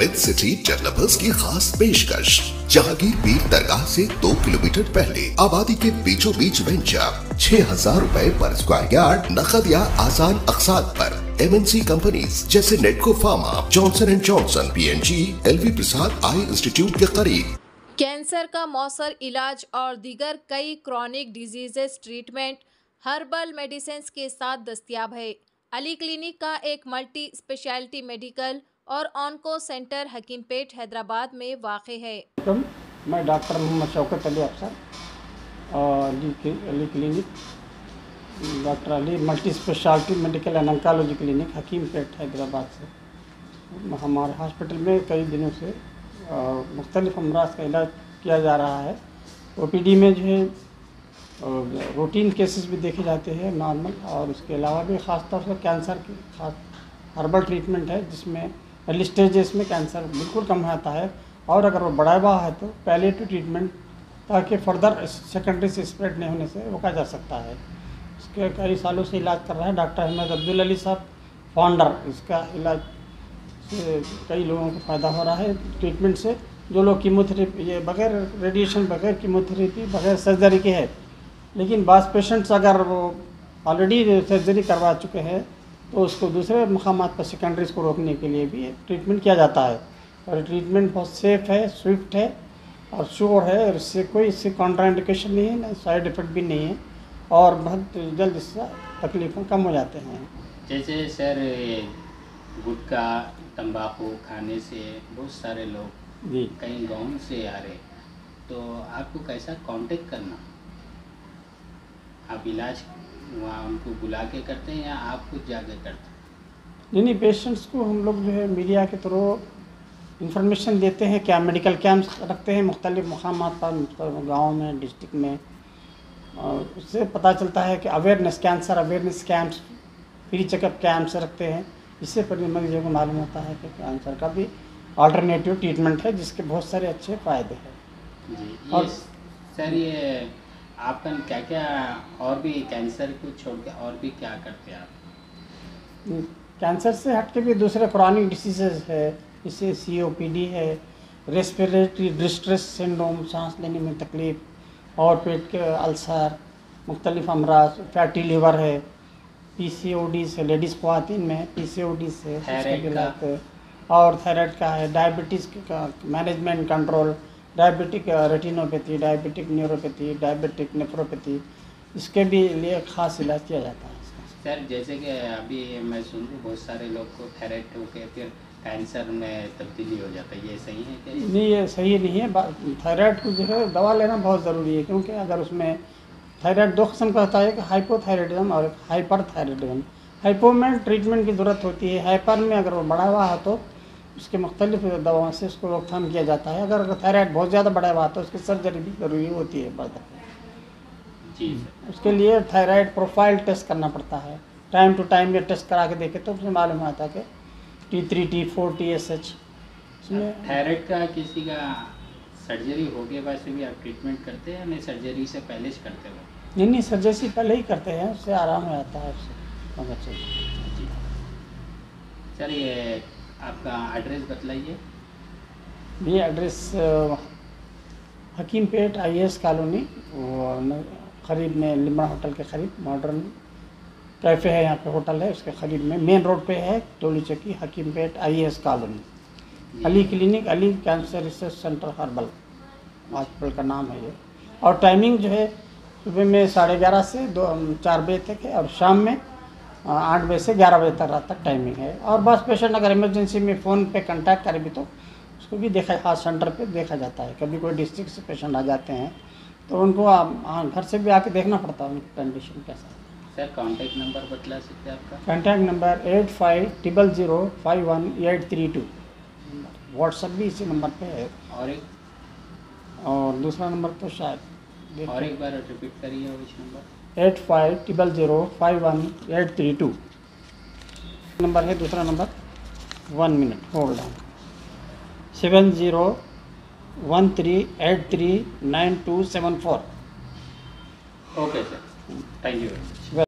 Mid city developers की खास पेशकश। जहांगीर पीर दरगाह से 2 किलोमीटर पहले आबादी के बीचों बीच वेंचर 6,000 रुपए पर स्क्वायर यार्ड, नकद या आसान अकसाद पर। MNC कंपनीज जैसे Natco pharma, Johnson and Johnson, PNG, LV Prasad eye institute के करीब। कैंसर का मौसर इलाज और दीगर कई chronic diseases treatment herbal medicine के साथ दस्तयाब है। अली क्लिनिक का एक मल्टी स्पेशलिटी मेडिकल और ऑन्को सेंटर हकीमपेट हैदराबाद में वाक़ है। मैं डॉक्टर मोहम्मद शौकत अली अफसर और Ali clinic, doctor Ali multi speciality medical and oncology clinic Hakimpet Hyderabad से। हमारे हॉस्पिटल में कई दिनों से मुख्तलिफ अमराज का इलाज किया जा रहा है। OPD में जो है रूटीन केसेस भी देखे जाते हैं नॉर्मल, और उसके अलावा भी ख़ास तौर से कैंसर की खास हर्बल ट्रीटमेंट है जिसमें अर्ली स्टेजेस में कैंसर बिल्कुल कम आता है, और अगर वो बढ़ा हुआ है तो पैलिएटिव ट्रीटमेंट ताकि फर्दर सेकेंडरी से स्प्रेड नहीं होने से रोका जा सकता है। इसके कई सालों से इलाज कर रहा है डॉक्टर अहमद अब्दुल अली साहब, फाउंडर। इसका इलाज से कई लोगों को फ़ायदा हो रहा है ट्रीटमेंट से। जो लोग कीमोथेरेपी, ये बगैर रेडिएशन, बगैर कीमोथेरेपी, बगैर सर्जरी के है, लेकिन बास पेशेंट्स अगर वो ऑलरेडी सर्जरी करवा चुके हैं तो उसको दूसरे मकामात पर सेकेंडरीज को रोकने के लिए भी ट्रीटमेंट किया जाता है। और ट्रीटमेंट बहुत सेफ़ है, स्विफ्ट है और श्योर है, और इससे कॉन्ट्राइंडिकेशन नहीं है, ना साइड इफ़ेक्ट भी नहीं है, और बहुत जल्द इससे तकलीफ़ें कम हो जाते हैं। जैसे सर गुटखा तंबाकू खाने से बहुत सारे लोग जी कहीं गाँव से आ रहे, तो आपको कैसा कांटेक्ट करना? आप इलाज वहाँ उनको बुला के करते हैं या आप खुद जाके करते हैं? नहीं, पेशेंट्स को हम लोग जो है मीडिया के थ्रू इंफॉर्मेशन देते हैं। क्या मेडिकल कैंप्स रखते हैं मुख्तलिफ मकामात पर, गाँव में, डिस्ट्रिक्ट में, और उससे पता चलता है कि awareness, cancer awareness camps, free checkup camps रखते हैं। इससे पर मरीजों को मालूम होता है कि कैंसर का भी अल्टरनेटिव ट्रीटमेंट है जिसके बहुत सारे अच्छे फ़ायदे हैं। जी, और सर ये आपका क्या क्या और भी कैंसर को छोड़ के और भी क्या करते हैं आप? कैंसर से हट के भी दूसरे क्रॉनिक डिसीजेज है, जैसे COPD है, रेस्पिरेटरी डिस्ट्रेस सिंड्रोम, सांस लेने में तकलीफ़, और पेट के अल्सर, मुख्तलिफ अमराज, फैटी लिवर है, PCOD से लेडीज़ ख़वातीन में PCOD से और थायराइड का है, डायबिटीज़ का management control, diabetic retinopathy, diabetic neuropathy, diabetic nephropathy, इसके भी लिए ख़ास इलाज किया जाता है। सर जैसे कि अभी मैं सुन रहा हूँ बहुत सारे लोग को थायराइड होकर फिर कैंसर में तब्दीली हो जाता है, ये सही है क्या? नहीं, ये सही नहीं है। थायराइड को जो है दवा लेना बहुत ज़रूरी है, क्योंकि अगर उसमें थायराइड 2 किस्म का होता है, कि हाइपोथायराइडिज्म और हाइपरथायराइडिज्म। हाइपो में ट्रीटमेंट की ज़रूरत होती है, हाइपर में अगर वो बढ़ा हुआ है तो उसके मुख्तलिफ दवाओं से उसको रोकथाम किया जाता है। अगर थायराइड बहुत ज़्यादा बढ़ा हुआ तो उसकी सर्जरी भी ज़रूरी होती है बढ़ जी। उसके लिए थायराइड प्रोफाइल टेस्ट करना पड़ता है, टाइम टू टाइम ये टेस्ट करा के देखे तो उसमें मालूम आता है कि T3, T4, TSH इसमें। थायराइड का किसी का सर्जरी हो गया वैसे भी आप ट्रीटमेंट करते हैं, नहीं सर्जरी से पहले ही करते हो? नहीं, सर्जरी से पहले ही करते हैं, उससे आराम हो जाता है, उससे बहुत अच्छा। जी सर, ये आपका एड्रेस बतलाइए। ये एड्रेस हकीमपेट IAS कॉलोनी, करीब में लिम्बा होटल के करीब मॉडर्न कैफ़े है, यहाँ पे होटल है, उसके करीब में मेन रोड पे है, Toli Chowki, Hakimpet IAS colony. Ali clinic, Ali cancer research centre herbal hospital का नाम है ये। और टाइमिंग जो है सुबह में 11:30 से 4 बजे तक है, और शाम में 8 बजे से 11 बजे तक रात तक टाइमिंग है। और बस पेशेंट अगर इमरजेंसी में फ़ोन पे कांटेक्ट करे भी तो उसको भी देखा, खास सेंटर पे देखा जाता है। कभी कोई डिस्ट्रिक्ट से पेशेंट आ जाते हैं तो उनको घर से भी आके देखना पड़ता है उनकी कंडीशन कैसा है। सर कॉन्टैक्ट नंबर बतला सकते हैं आपका? Contact number 8500051832। व्हाट्सअप भी इसी नंबर पे है। और दूसरा नंबर तो शायद और एक बार रिपीट करिए उस नंबर। 8500051832 नंबर है। दूसरा number 1 minute hold on, 7013839274। Okay sir, thank you.